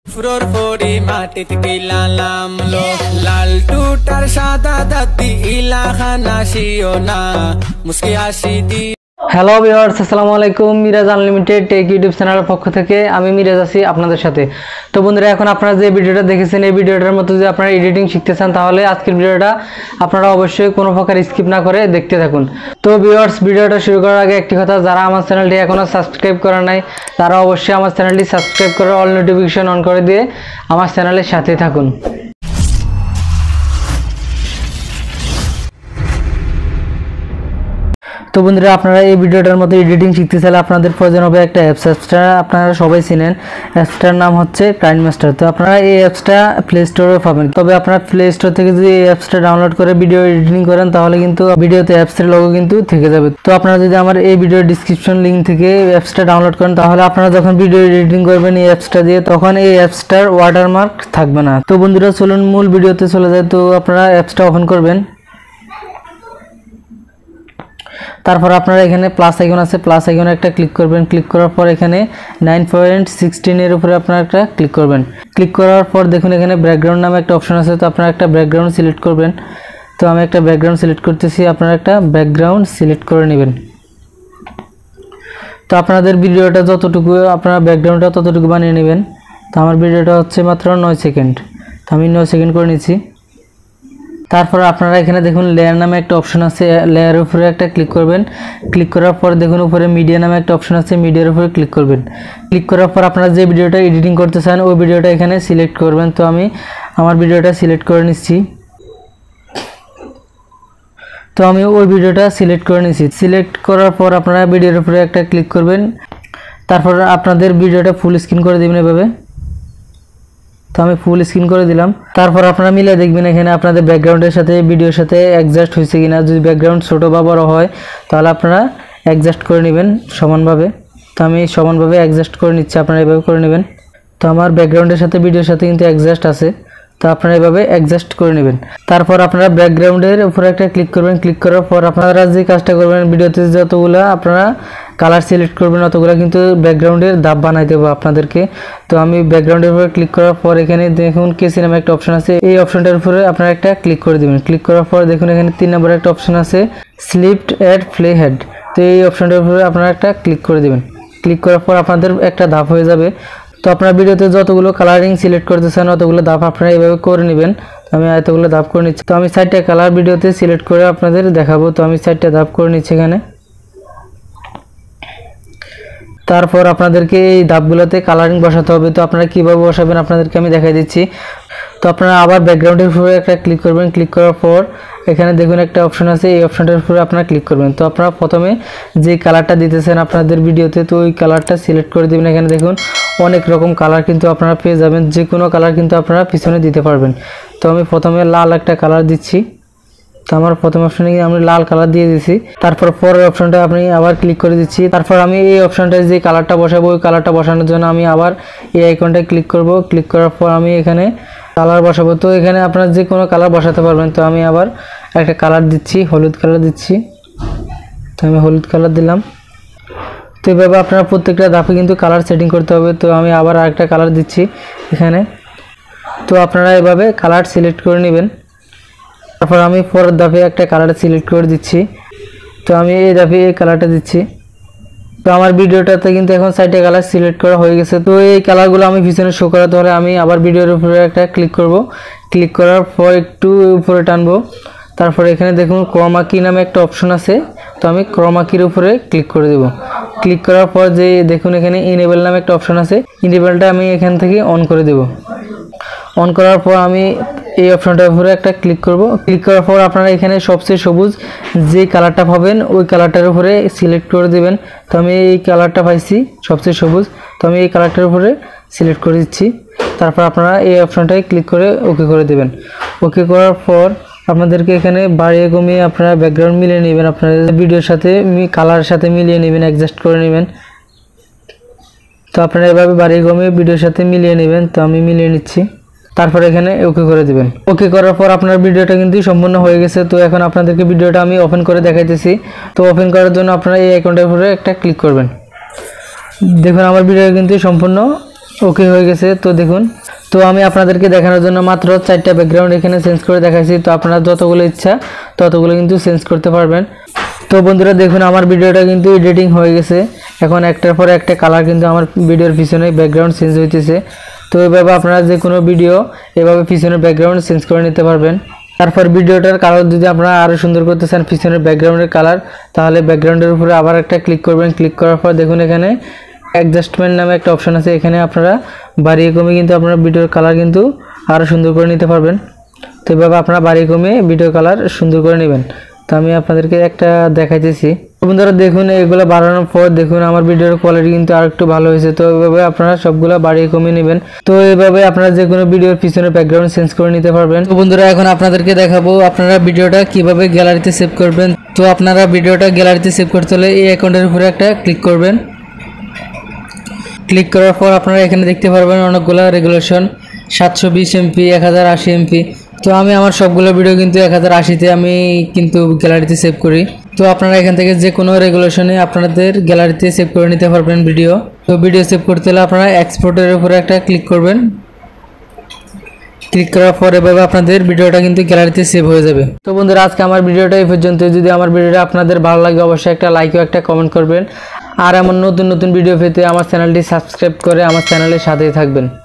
Floor ফরি মাটিতে কিলালাম লো লাল টুটার সাদা দাদি ইলাখানা শিও না মুস্কি হাসি দি। হ্যালো ভিউয়ার্স, আসসালামু আলাইকুম। মিরাজ আনলিমিটেড টেক ইউটিউব চ্যানেলের পক্ষ থেকে আমি মিরাজ আছি আপনাদের সাথে। তো বন্ধুরা, এখন আপনারা যে ভিডিওটা দেখেছেন এই ভিডিওটার মতো যদি আপনারা এডিটিং শিখতে চান তাহলে আজকের ভিডিওটা আপনারা অবশ্যই কোনো প্রকার স্কিপ না করে দেখতে থাকুন। তো ভিউয়ার্স, ভিডিওটা শুরু করার আগে একটি কথা, যারা আমার চ্যানেলটি এখনও সাবস্ক্রাইব করা নাই তারা অবশ্যই আমার চ্যানেলটি সাবস্ক্রাইব করে অল নোটিফিকেশন অন করে দিয়ে আমার চ্যানেলের সাথে থাকুন। তো বন্ধুরা, আপনারা এই ভিডিওটার মধ্যে এডিটিং শিখতে চাইলে আপনাদের প্রয়োজন হবে একটা অ্যাপসটা আপনারা সবাই চিনেন। অ্যাপসটার নাম হচ্ছে কাইনমাস্টার। তো আপনারা এই অ্যাপসটা প্লে স্টোরে পাবেন, তবে আপনারা প্লে স্টোর থেকে যদি এই অ্যাপসটা ডাউনলোড করে ভিডিও এডিটিং করেন তাহলে কিন্তু ভিডিওতে অ্যাপসের লোগো কিন্তু থেকে যাবে। তো আপনারা যদি আমার এই ভিডিও ডিসক্রিপশন লিঙ্ক থেকে অ্যাপসটা ডাউনলোড করেন তাহলে আপনারা যখন ভিডিও এডিটিং করবেন এই অ্যাপসটা দিয়ে তখন এই অ্যাপসটার ওয়াটারমার্ক থাকবে না। তো বন্ধুরা, চলুন মূল ভিডিওতে চলে যায়। তো আপনারা অ্যাপসটা ওপেন করবেন, তারপর আপনারা এখানে প্লাস আইকন আছে, প্লাস আইকনে একটা ক্লিক করবেন। ক্লিক করার পর এখানে 9.16 এর উপরে আপনারা একটা ক্লিক করবেন। ক্লিক করার পর দেখুন এখানে ব্যাকগ্রাউন্ড নামে একটা অপশন আছে। তো আপনারা একটা ব্যাকগ্রাউন্ড সিলেক্ট করবেন। তো আমি একটা ব্যাকগ্রাউন্ড সিলেক্ট করতেছি, আপনারা একটা ব্যাকগ্রাউন্ড সিলেক্ট করে নেবেন। তো আপনাদের ভিডিওটা যতটুকু আপনারা ব্যাকগ্রাউন্ডটা ততটুকু বানিয়ে নেবেন। তো আমার ভিডিওটা হচ্ছে মাত্র 9 সেকেন্ড, তো আমি 9 সেকেন্ড করে নিচ্ছি। তারপর আপনারা এখানে দেখুন লেয়ার নামে একটা অপশন আছে, লেয়ারের উপরে একটা ক্লিক করবেন। ক্লিক করার পর দেখুন উপরে মিডিয়া নামে একটা অপশন আছে, মিডিয়ার উপরে ক্লিক করবেন। ক্লিক করার পর আপনারা যে ভিডিওটা এডিটিং করতে চান ওই ভিডিওটা এখানে সিলেক্ট করবেন। তো আমি আমার ভিডিওটা সিলেক্ট করে নিচ্ছি। তো আমি ওই ভিডিওটা সিলেক্ট করে নিচ্ছি। সিলেক্ট করার পর আপনারা ভিডিওর উপরে একটা ক্লিক করবেন। তারপর আপনাদের ভিডিওটা ফুল স্ক্রিন করে দেবেন এভাবে। তো আমি ফুল স্ক্রিন করে দিলাম। তারপর আপনারা মিলে দেখবেন এখানে আপনাদের ব্যাকগ্রাউন্ডের সাথে ভিডিওর সাথে অ্যাডজাস্ট হয়েছে কিনা। যদি ব্যাকগ্রাউন্ড ছোটো বা বড়ো হয় তাহলে আপনারা অ্যাডজাস্ট করে নেবেন সমানভাবে। তো আমি সমানভাবে অ্যাডজাস্ট করে নিচ্ছি, আপনারা এভাবে করে নেবেন। তো আমার ব্যাকগ্রাউন্ডের সাথে ভিডিওর সাথে কিন্তু অ্যাডজাস্ট আছে, তো আপনারা এভাবে অ্যাডজাস্ট করে নেবেন। তারপর আপনারা ব্যাকগ্রাউন্ডের উপরে একটা ক্লিক করবেন। ক্লিক করার পর আপনারা যে কাজটা করবেন, ভিডিওতে যতগুলো আপনারা কালার সিলেক্ট করবেন অতগুলো কিন্তু ব্যাকগ্রাউন্ডের ধাপ বানাই দেবো আপনাদেরকে। তো আমি ব্যাকগ্রাউন্ডের উপরে ক্লিক করার পর এখানে দেখুন কেসি নামে একটা অপশন আছে, এই অপশনটার উপরে আপনারা একটা ক্লিক করে দেবেন। ক্লিক করার পর দেখুন এখানে 3 নম্বরে একটা অপশন আছে স্লিপড অ্যাড প্লে হেড। তো এই অপশনটার উপরে আপনারা একটা ক্লিক করে দেবেন। ক্লিক করার পর আপনাদের একটা ধাপ হয়ে যাবে। তো আপনার ভিডিওতে যতগুলো কালারিং সিলেক্ট করতে চান অতগুলো ধাপ আপনারা এইভাবে করে নেবেন। আমি এতগুলো ধাপ করে নিচ্ছি। তো আমি 4টা কালার ভিডিওতে সিলেক্ট করে আপনাদের দেখাবো। তো আমি 4টা ধাপ করে নিচ্ছি এখানে। তারপর আপনাদেরকে এই ধাপগুলোতে কালারিং বসাতে হবে। তো আপনারা কীভাবে বসাবেন আপনাদেরকে আমি দেখাই দিচ্ছি। তো আপনারা আবার ব্যাকগ্রাউন্ডের উপরে একটা ক্লিক করবেন। ক্লিক করার পর এখানে দেখুন একটা অপশন আছে, এই অপশনটার উপরে আপনারা ক্লিক করবেন। তো আপনারা প্রথমে যে কালারটা দিতেছেন আপনাদের ভিডিওতে তো ওই কালারটা সিলেক্ট করে দেবেন। এখানে দেখুন অনেক রকম কালার কিন্তু আপনারা পেয়ে যাবেন, যে কোনো কালার কিন্তু আপনারা পিছনে দিতে পারবেন। তো আমি প্রথমে লাল একটা কালার দিচ্ছি। তো আমার প্রথম অপশনে আমি লাল কালার দিয়ে দিচ্ছি। তারপর পরের অপশনটা আপনি আবার ক্লিক করে দিচ্ছি। তারপর আমি এই অপশনটায় যে কালারটা বসাবো ওই কালারটা বসানোর জন্য আমি আবার এই আইকনটায় ক্লিক করব। ক্লিক করার পর আমি এখানে কালার বসাবো। তো এখানে আপনারা যে কোনো কালার বসাতে পারবেন। তো আমি আবার একটা কালার দিচ্ছি, হলুদ কালার দিচ্ছি। তো আমি হলুদ কালার দিলাম। তো এভাবে আপনারা প্রত্যেকটা ধাপে কিন্তু কালার সেটিং করতে হবে। তো আমি আবার আরেকটা কালার দিচ্ছি এখানে। তো আপনারা এভাবে কালার সিলেক্ট করে নেবেন। তারপর আমি পরের ধাপে একটা কালার সিলেক্ট করে দিচ্ছি। তো আমি এই ধাপে এই কালারটা দিচ্ছি। তো আমার ভিডিওটাতে কিন্তু এখন 4টা কালার সিলেক্ট করা হয়ে গেছে। তো এই কালারগুলো আমি পিছনে শো করাতে হলে আমি আবার ভিডিওর উপরে একটা ক্লিক করব। ক্লিক করার পর একটু উপরে টানবো। তারপর এখানে দেখুন ক্রোমা কি নামে একটা অপশন আছে, তো আমি ক্রোমা কির উপরে ক্লিক করে দেব। ক্লিক করার পর যে দেখুন এখানে ইনেবল নামে একটা অপশন আছে, ইনেবলটা আমি এখান থেকে অন করে দেব। অন করার পর আমি এই অপশনটার উপরে একটা ক্লিক করব। ক্লিক করার পর আপনারা এখানে সবচেয়ে সবুজ যে কালারটা পাবেন ওই কালারটার উপরে সিলেক্ট করে দেবেন। তো আমি এই কালারটা পাইছি সবচেয়ে সবুজ, তো আমি এই কালারটার উপরে সিলেক্ট করে দিচ্ছি। তারপর আপনারা এই অপশনটায় ক্লিক করে ওকে করে দেবেন। ওকে করার পর আপনাদেরকে এখানে বাড়িয়ে কমিয়ে আপনারা ব্যাকগ্রাউন্ড মিলিয়ে নেবেন, আপনারা ভিডিওর সাথে কালারের সাথে মিলিয়ে নেবেন, অ্যাডজাস্ট করে নেবেন। তো আপনারা এভাবে বাড়িয়ে কমিয়ে ভিডিওর সাথে মিলিয়ে নেবেন। তো আমি মিলিয়ে নিচ্ছি। তারপর এখানে ওকে করে দিবেন। ওকে করার পর আপনার ভিডিওটা কিন্তু সম্পূর্ণ হয়ে গেছে। তো এখন আপনাদেরকে ভিডিওটা আমি ওপেন করে দেখাইতেছি। তো ওপেন করার জন্য আপনারা এই আইকনটার উপরে একটা ক্লিক করবেন। দেখুন আমার ভিডিও কিন্তু সম্পূর্ণ ওকে হয়ে গেছে। তো দেখুন, তো আমি আপনাদেরকে দেখানোর জন্য মাত্র 4টা ব্যাকগ্রাউন্ড এখানে চেঞ্জ করে দেখাইছি। তো আপনারা যতগুলো ইচ্ছা ততগুলো কিন্তু চেঞ্জ করতে পারবেন। তো বন্ধুরা দেখুন, আমার ভিডিওটা কিন্তু এডিটিং হয়ে গেছে। এখন একটার পরে একটা কালার কিন্তু আমার ভিডিওর পিছনে ব্যাকগ্রাউন্ড চেঞ্জ হইতেছে। তো এইভাবে আপনারা যে কোনো ভিডিও এভাবে পিছনের ব্যাকগ্রাউন্ড চেঞ্জ করে নিতে পারবেন। তারপর ভিডিওটার কালার যদি আপনারা আরও সুন্দর করতে চান পিছনের ব্যাকগ্রাউন্ডের কালার, তাহলে ব্যাকগ্রাউন্ডের উপরে আবার একটা ক্লিক করবেন। ক্লিক করার পর দেখুন এখানে অ্যাডজাস্টমেন্ট নামে একটা অপশন আছে। এখানে আপনারা বাড়িয়ে কমিয়ে কিন্তু আপনারা ভিডিওর কালার কিন্তু আরও সুন্দর করে নিতে পারবেন। তো এভাবে আপনারা বাড়িয়ে কমিয়ে ভিডিও কালার সুন্দর করে নেবেন। তো আমি আপনাদেরকে একটা দেখাইতেছি। বন্ধুরা দেখুন, এগুলো বাড়ানোর পর দেখুন আমার ভিডিওর কোয়ালিটি কিন্তু আর একটু ভালো হয়েছে। তো এইভাবে আপনারা সবগুলো বাড়িয়ে কমিয়ে নেবেন। তো এইভাবে আপনারা যে কোনো ভিডিওর পিছনে ব্যাকগ্রাউন্ড চেঞ্জ করে নিতে পারবেন। তো বন্ধুরা এখন আপনাদেরকে দেখাবো আপনারা ভিডিওটা কিভাবে গ্যালারিতে সেভ করবেন। তো আপনারা ভিডিওটা গ্যালারিতে সেভ করতে হলে এই অ্যাকাউন্টের উপরে একটা ক্লিক করবেন। ক্লিক করার পর আপনারা এখানে দেখতে পারবেন অনেকগুলো রেগুলেশন, 720 MP, 1080 MP। তো আমি আমার সবগুলো ভিডিও কিন্তু 1080-তে আমি কিন্তু গ্যালারিতে সেভ করি। তো আপনারা এখান থেকে যে কোনো রেগুলেশনে আপনাদের গ্যালারিতে সেভ করে নিতে পারবেন ভিডিও। তো ভিডিও সেভ করতে হলে আপনারা এক্সপোর্টের উপরে একটা ক্লিক করবেন। ক্লিক করার পর এভাবে আপনাদের ভিডিওটা কিন্তু গ্যালারিতে সেভ হয়ে যাবে। তো বন্ধুরা আজকে আমার ভিডিওটা এই পর্যন্ত। যদি আমার ভিডিওটা আপনাদের ভালো লাগে অবশ্যই একটা লাইক ও একটা কমেন্ট করবেন। আর এমন নতুন নতুন ভিডিও পেতে আমার চ্যানেলটি সাবস্ক্রাইব করে আমার চ্যানেলের সাথেই থাকবেন।